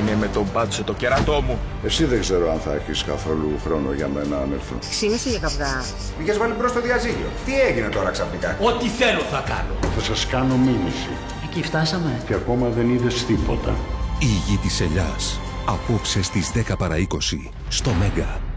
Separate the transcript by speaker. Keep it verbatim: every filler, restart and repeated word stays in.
Speaker 1: έγινε με τον Μπάτσο το κερατό μου.
Speaker 2: Εσύ δεν ξέρω αν θα έχεις καθόλου χρόνο για μένα αν έρθω.
Speaker 3: Ξύνεσαι για καυγά.
Speaker 4: Είχες βάλει μπρος το διαζύγιο. Τι έγινε τώρα ξαφνικά?
Speaker 5: Ό,τι θέλω θα κάνω.
Speaker 2: Θα σας κάνω μήνυση.
Speaker 3: Εκεί φτάσαμε.
Speaker 2: Και ακόμα δεν είδες τίποτα.
Speaker 6: Η γη της ελιάς. Απόψε στις δέκα παρά είκοσι στο Μέγκα.